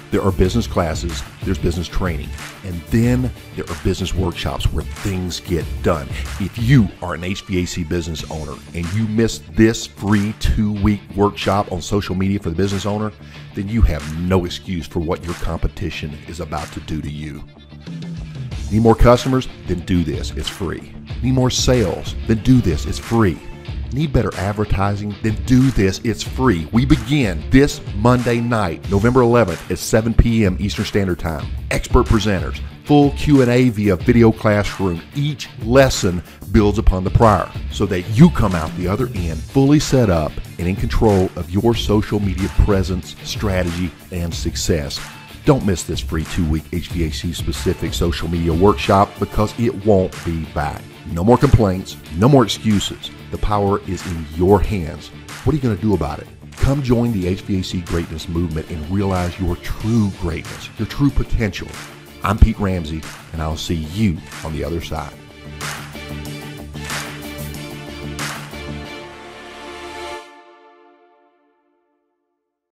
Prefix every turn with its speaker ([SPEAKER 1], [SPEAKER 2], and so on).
[SPEAKER 1] There are business classes, there's business training, and then there are business workshops where things get done. If you are an HVAC business owner and you missed this free 2-week workshop on social media for the business owner, then you have no excuse for what your competition is about to do to you. Need more customers? Then do this, it's free. Need more sales? Then do this, it's free. Need better advertising? Then do this, it's free. We begin this Monday night, November 11th at 7 p.m. Eastern Standard Time. Expert presenters, full Q&A via video classroom. Each lesson builds upon the prior so that you come out the other end fully set up and in control of your social media presence, strategy, and success. Don't miss this free 2-week HVAC specific social media workshop because it won't be back. No more complaints, no more excuses. The power is in your hands. What are you going to do about it? Come join the HVAC greatness movement and realize your true greatness, your true potential. I'm Pete Ramsey, and I'll see you on the other side.